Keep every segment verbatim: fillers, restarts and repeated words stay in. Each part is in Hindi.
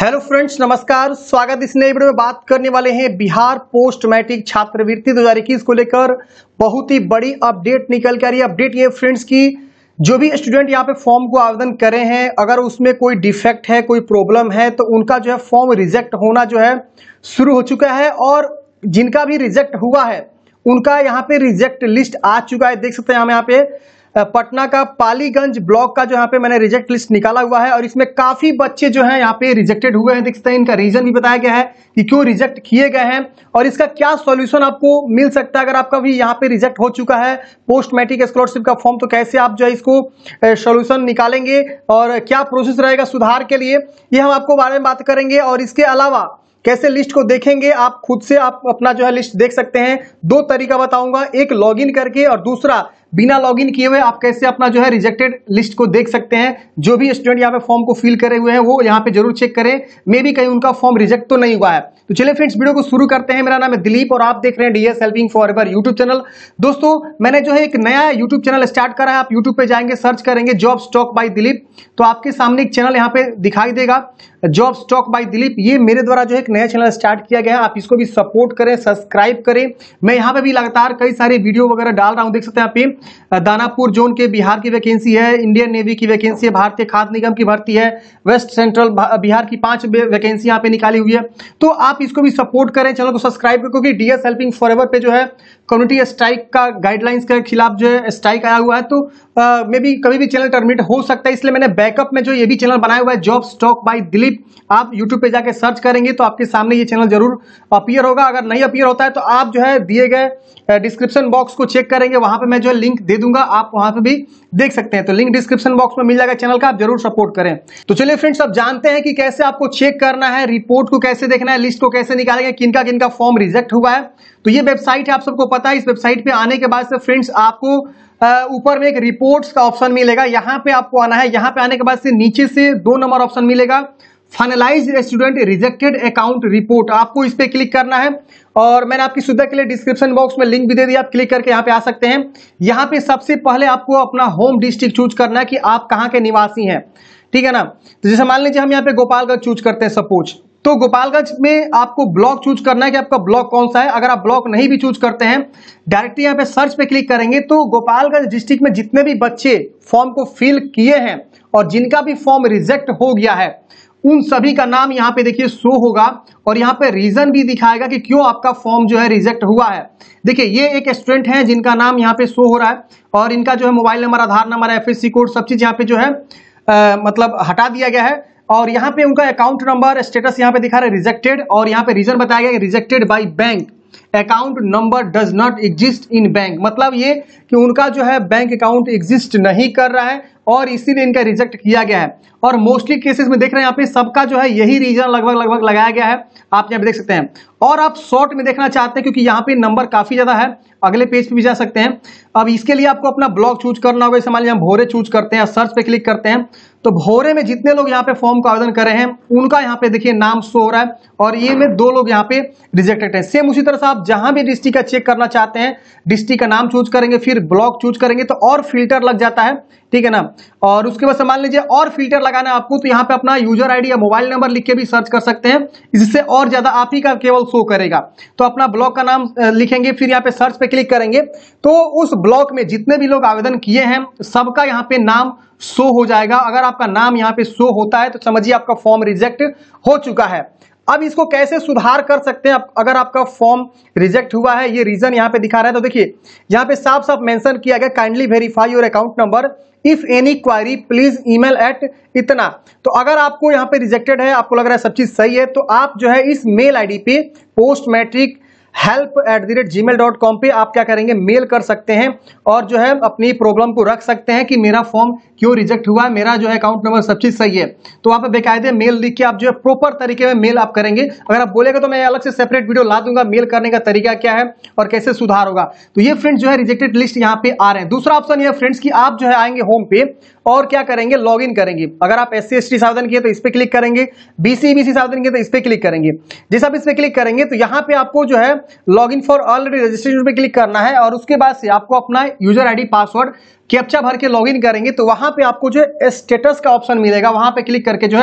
हेलो फ्रेंड्स, नमस्कार। स्वागत। इस नए वीडियो में बात करने वाले हैं बिहार पोस्ट मैट्रिक छात्रवृत्ति दो हज़ार इक्कीस को लेकर बहुत ही बड़ी अपडेट निकल कर आ रही है। अपडेट ये फ्रेंड्स की जो भी स्टूडेंट यहाँ पे फॉर्म को आवेदन करे हैं, अगर उसमें कोई डिफेक्ट है, कोई प्रॉब्लम है, तो उनका जो है फॉर्म रिजेक्ट होना जो है शुरू हो चुका है। और जिनका भी रिजेक्ट हुआ है उनका यहाँ पे रिजेक्ट लिस्ट आ चुका है। देख सकते हैं हम यहाँ पे पटना का पालीगंज ब्लॉक का जो यहाँ पे मैंने रिजेक्ट लिस्ट निकाला हुआ है और इसमें काफी बच्चे जो हैं यहाँ पे रिजेक्टेड हुए हैं। देख सकते हैं इनका रीजन भी बताया गया है कि क्यों रिजेक्ट किए गए हैं और इसका क्या सॉल्यूशन आपको मिल सकता है। अगर आपका भी यहाँ पे रिजेक्ट हो चुका है पोस्ट मैट्रिक स्कॉलरशिप का फॉर्म, तो कैसे आप जो है इसको सॉल्यूशन निकालेंगे और क्या प्रोसेस रहेगा सुधार के लिए, ये हम आपको बारे में बात करेंगे। और इसके अलावा कैसे लिस्ट को देखेंगे, आप खुद से आप अपना जो है लिस्ट देख सकते हैं। दो तरीका बताऊंगा, एक लॉगिन करके और दूसरा बिना लॉगिन किए हुए आप कैसे अपना जो है रिजेक्टेड लिस्ट को देख सकते हैं। जो भी स्टूडेंट यहाँ पे फॉर्म को फिल करे हुए हैं वो यहाँ पे जरूर चेक करें, मे भी कहीं उनका फॉर्म रिजेक्ट तो नहीं हुआ है। तो चलिए फ्रेंड्स, वीडियो को शुरू करते हैं। मेरा नाम है दिलीप और आप देख रहे हैं DS helping forever YouTube channel. दोस्तों, मैंने जो है एक नया यूट्यूब चैनल स्टार्ट करा है। आप यूट्यूब पे जाएंगे, सर्च करेंगे जॉब स्टॉक बाय दिलीप, तो आपके सामने एक चैनल यहाँ पे दिखाई देगा जॉब स्टॉक बाय दिलीप। ये मेरे द्वारा जो है एक नया चैनल स्टार्ट किया गया है, आप इसको भी सपोर्ट करें, सब्सक्राइब करें। मैं यहाँ पे भी लगातार कई सारे वीडियो वगैरह डाल रहा हूँ। देख सकते हैं यहाँ पे दानापुर जोन के बिहार की वैकेंसी है, इंडियन नेवी की वैकेंसी है, भारतीय खाद्य निगम की भर्ती है, वेस्ट सेंट्रल बिहार की पांच वैकेंसी यहाँ पे निकाली हुई है। तो आप इसको भी सपोर्ट करें, चैनल को सब्सक्राइब करें, क्योंकि डीएस हेल्पिंग फॉरएवर पे जो है कम्युनिटी स्ट्राइक का गाइडलाइंस के खिलाफ जो है स्ट्राइक आया हुआ है, तो मे भी कभी भी चैनल टर्मिनेट हो सकता है। इसलिए मैंने बैकअप में जो ये भी चैनल बनाया हुआ है जॉब स्टॉक बाय दिलीप, आप यूट्यूब पे जाके सर्च करेंगे तो आपके सामने ये चैनल जरूर अपीयर होगा। अगर नहीं अपीयर होता है तो आप जो है दिए गए डिस्क्रिप्शन बॉक्स को चेक करेंगे, वहां पे मैं जो है लिंक दे दूंगा, आप वहां पे भी देख सकते हैं। तो लिंक डिस्क्रिप्शन बॉक्स में मिल जाएगा चैनल का, आप जरूर सपोर्ट करें। तो चलिए फ्रेंड्स, अब जानते हैं कि कैसे आपको चेक करना है, रिपोर्ट को कैसे देखना है, लिस्ट को कैसे निकालेंगे, किनका किनका फॉर्म रिजेक्ट हुआ है। तो ये वेबसाइट है, आप सबको पता है। इस वेबसाइट पे आने के बाद से फ्रेंड्स आपको ऊपर में एक रिपोर्ट्स का ऑप्शन मिलेगा, यहाँ पे आपको आना है। यहाँ पे आने के बाद से नीचे से दो नंबर ऑप्शन मिलेगा, finalized student rejected account report, आपको इस पे क्लिक करना है। और मैंने आपकी सुविधा के लिए डिस्क्रिप्शन बॉक्स में लिंक भी दे दिया, आप क्लिक करके यहाँ पे आ सकते हैं। यहाँ पे सबसे पहले आपको अपना होम डिस्ट्रिक्ट चूज करना है कि आप कहाँ के निवासी हैं, ठीक है ना। तो जैसे मान लीजिए हम यहाँ पे गोपालगंज चूज करते हैं सपोज, तो गोपालगंज में आपको ब्लॉक चूज करना है कि आपका ब्लॉक कौन सा है। अगर आप ब्लॉक नहीं भी चूज करते हैं, डायरेक्टली यहाँ पे सर्च पे क्लिक करेंगे तो गोपालगंज डिस्ट्रिक्ट में जितने भी बच्चे फॉर्म को फिल किए हैं और जिनका भी फॉर्म रिजेक्ट हो गया है, उन सभी का नाम यहाँ पे देखिए शो होगा और यहाँ पे रीजन भी दिखाएगा कि क्यों आपका फॉर्म जो है रिजेक्ट हुआ है। देखिए, ये एक स्टूडेंट है जिनका नाम यहाँ पे शो हो रहा है और इनका जो है mobile number, Aadhaar number, FSC code, सब चीज यहाँ पे जो है आ, मतलब हटा दिया गया है। और यहाँ पे उनका अकाउंट नंबर, स्टेटस यहाँ पे दिखा रहा है रिजेक्टेड, और यहाँ पे रीजन बताया गया rejected by bank, account number does not exist in bank. मतलब ये कि उनका जो है बैंक अकाउंट एग्जिस्ट नहीं कर रहा है और इसीलिए इनका रिजेक्ट किया गया है। और मोस्टली केसेस में देख रहे हैं यहाँ पे सबका जो है यही रीजन लगभग लगभग लगाया गया है, आप यहाँ पे देख सकते हैं। और आप शॉर्ट में देखना चाहते हैं क्योंकि यहाँ पे नंबर काफी ज्यादा है, अगले पेज पे भी जा सकते हैं। अब इसके लिए आपको अपना ब्लॉक चूज करना होगा। मान लीजिए हम भोरे चूज करते हैं, सर्च पे क्लिक करते हैं, तो भोरे में जितने लोग यहाँ पे फॉर्म का आवेदन कर रहे हैं उनका यहाँ पे देखिए नाम शो हो रहा है और ये में दो लोग यहाँ पे रिजेक्टेड है। सेम उसी तरह से आप जहां भी डिस्ट्रिक्ट का चेक करना चाहते हैं, डिस्ट्रिक्ट का नाम चूज करेंगे, फिर ब्लॉक चूज करेंगे तो और फिल्टर लग जाता है, ठीक है ना। और उसके बाद मान लीजिए और फिल्टर लगाना है आपको, तो यहाँ पे अपना यूजर आईडी या मोबाइल नंबर लिख के भी सर्च कर सकते हैं, इससे और ज्यादा आप ही का केवल शो करेगा। तो अपना ब्लॉक का नाम लिखेंगे, फिर यहाँ पे सर्च पे क्लिक करेंगे तो उस ब्लॉक में जितने भी लोग आवेदन किए हैं सबका यहाँ पे नाम शो हो जाएगा। अगर आपका नाम यहाँ पे शो होता है तो समझिए आपका फॉर्म रिजेक्ट हो चुका है। अब इसको कैसे सुधार कर सकते हैं, अगर आपका फॉर्म रिजेक्ट हुआ है, ये रीजन यहाँ पे दिखा रहा है, तो देखिए यहाँ पे साफ साफ मेंशन किया गया, kindly verify your account number, if any query please email at इतना। तो अगर आपको यहाँ पे रिजेक्टेड है, आपको लग रहा है सब चीज सही है, तो आप जो है इस मेल आईडी पे post matric help at the rate gmail dot com पे आप क्या करेंगे, मेल कर सकते हैं और जो है अपनी प्रॉब्लम को रख सकते हैं कि मेरा फॉर्म क्यों रिजेक्ट हुआ है, मेरा जो है अकाउंट नंबर सब चीज सही है। तो आप बेकायदे मेल लिख के आप जो है प्रॉपर तरीके में मेल आप करेंगे। अगर आप बोलेगा तो मैं अलग से सेपरेट वीडियो ला दूंगा, मेल करने का तरीका क्या है और कैसे सुधार होगा। तो ये फ्रेंड्स जो है रिजेक्टेड लिस्ट यहाँ पे आ रहे हैं। दूसरा ऑप्शन ये फ्रेंड्स की आप जो है आएंगे होम पे और क्या करेंगे, लॉग इन करेंगे। अगर आप एस सी एस टी से आवेदन किए तो इस पे क्लिक करेंगे, बीसी बीसी से आवेदन किए तो इस पे क्लिक करेंगे। जैसे आप इस पे क्लिक करेंगे तो यहाँ पे आपको जो है log in for already registration पे क्लिक करना है और उसके बाद से आपको अपना यूजर आईडी पासवर्ड कैप्चा भर के लॉगिन करेंगे तो वहां पे आपको जो है स्टेटस का ऑप्शन मिलेगा, वहां पे क्लिक करके जो है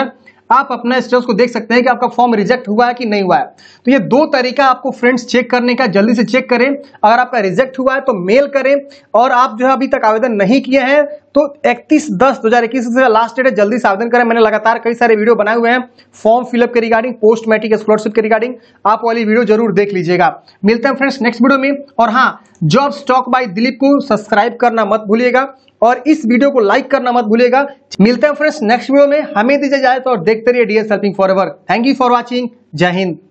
आप अपना स्टेटस को देख सकते हैं कि आपका फॉर्म रिजेक्ट हुआ है कि नहीं हुआ है। तो ये दो तरीका आपको फ्रेंड्स चेक करने का, जल्दी से चेक करें। अगर आपका रिजेक्ट हुआ है तो मेल करें, और आप जो है अभी तक आवेदन नहीं किए हैं तो इकतीस दस दो हजार इक्कीस से लास्ट डेट है, जल्दी से आवेदन करें। मैंने लगातार कई सारे वीडियो बनाए हुए हैं फॉर्म फिलअप के रिगार्डिंग, पोस्ट मैट्रिक स्कॉलरशिप के रिगार्डिंग, आप वाली वीडियो जरूर देख लीजिएगा। मिलते हैं फ्रेंड्स नेक्स्ट वीडियो में। और हाँ, जॉब स्टॉक बाय दिलीप को सब्सक्राइब करना मत भूलिएगा और इस वीडियो को लाइक करना मत भूलिएगा। मिलते हैं फ्रेंड्स नेक्स्ट वीडियो में, हमें दीजिए जाए तो और देखते रहिए DS helping forever. Thank you for watching. जय हिंद।